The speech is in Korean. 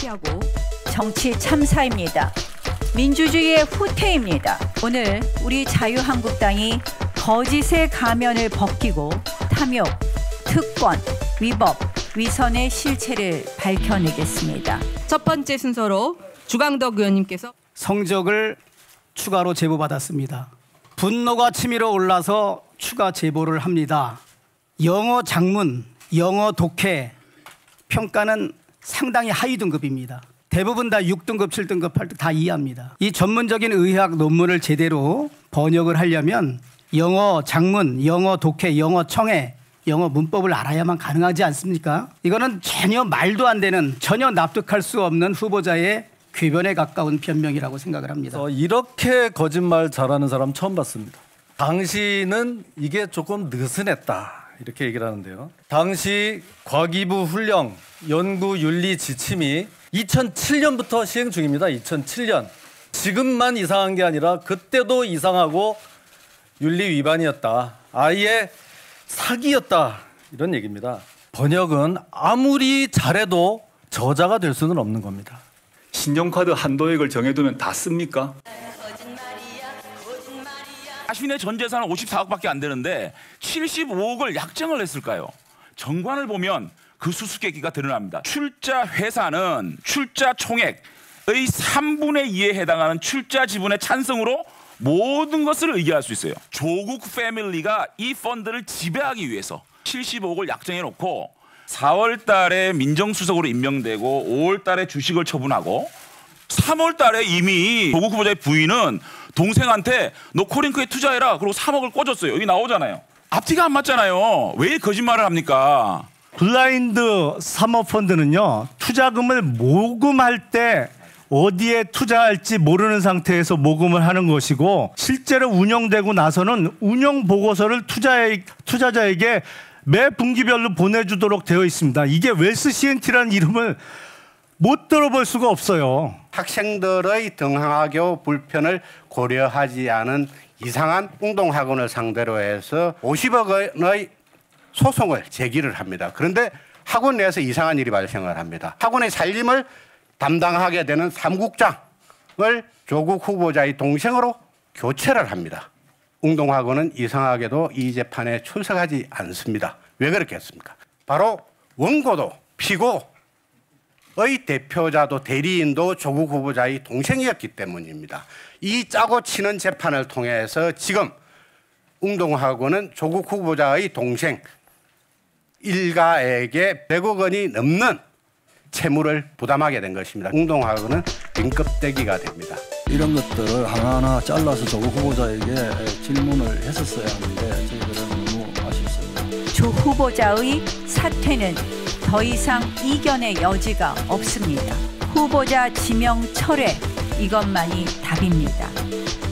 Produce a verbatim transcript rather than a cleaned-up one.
회피하고 정치 참사입니다. 민주주의의 후퇴입니다. 오늘 우리 자유한국당이 거짓의 가면을 벗기고 탐욕, 특권, 위법, 위선의 실체를 밝혀내겠습니다. 첫 번째 순서로 주광덕 의원님께서 성적을 추가로 제보받았습니다. 분노가 치밀어 올라서 추가 제보를 합니다. 영어 작문, 영어 독해 평가는 상당히 하위 등급입니다. 대부분 다 육 등급, 칠 등급, 팔 등급 다 이해합니다. 이 전문적인 의학 논문을 제대로 번역을 하려면 영어 작문, 영어 독해, 영어 청해, 영어 문법을 알아야만 가능하지 않습니까? 이거는 전혀 말도 안 되는, 전혀 납득할 수 없는 후보자의 궤변에 가까운 변명이라고 생각을 합니다. 어, 이렇게 거짓말 잘하는 사람 처음 봤습니다. 당시는 이게 조금 느슨했다 이렇게 얘기를 하는데요. 당시 과기부 훈령 연구윤리 지침이 이천칠 년부터 시행 중입니다. 이천칠 년. 지금만 이상한 게 아니라 그때도 이상하고 윤리 위반이었다. 아예 사기였다. 이런 얘기입니다. 번역은 아무리 잘해도 저자가 될 수는 없는 겁니다. 신용카드 한도액을 정해두면 다 씁니까? 자신의 전 재산은 오십사억밖에 안 되는데 칠십오억을 약정을 했을까요? 정관을 보면 그 수수께끼가 드러납니다. 출자 회사는 출자 총액의 삼분의 이에 해당하는 출자 지분의 찬성으로 모든 것을 의결할 수 있어요. 조국 패밀리가 이 펀드를 지배하기 위해서 칠십오억을 약정해놓고 사월 달에 민정수석으로 임명되고 오월 달에 주식을 처분하고 삼월 달에 이미 조국 후보자의 부인은 동생한테 너 코링크에 투자해라 그리고 삼억을 꿔줬어요. 여기 나오잖아요. 앞뒤가 안 맞잖아요. 왜 거짓말을 합니까? 블라인드 사모펀드는요, 투자금을 모금할 때 어디에 투자할지 모르는 상태에서 모금을 하는 것이고, 실제로 운영되고 나서는 운영 보고서를 투자에, 투자자에게 매 분기별로 보내주도록 되어 있습니다. 이게 웰스 씨엔티라는 이름을 못 들어볼 수가 없어요. 학생들의 등하교 불편을 고려하지 않은 이상한 운동학원을 상대로 해서 오십억 원의 소송을 제기를 합니다. 그런데 학원 내에서 이상한 일이 발생을 합니다. 학원의 살림을 담당하게 되는 사무국장을 조국 후보자의 동생으로 교체를 합니다. 웅동학원은 이상하게도 이 재판에 출석하지 않습니다. 왜 그렇게 했습니까? 바로 원고도 피고의 대표자도 대리인도 조국 후보자의 동생이었기 때문입니다. 이 짜고 치는 재판을 통해서 지금 웅동학원은 조국 후보자의 동생 일가에게 백억 원이 넘는 채무를 부담하게 된 것입니다. 웅동학원은 빈껍데기가 됩니다. 이런 것들을 하나하나 잘라서 조국 후보자에게 질문을 했었어야 하는데 저희들은 너무 아쉽습니다. 조 후보자의 사퇴는 더 이상 이견의 여지가 없습니다. 후보자 지명 철회, 이것만이 답입니다.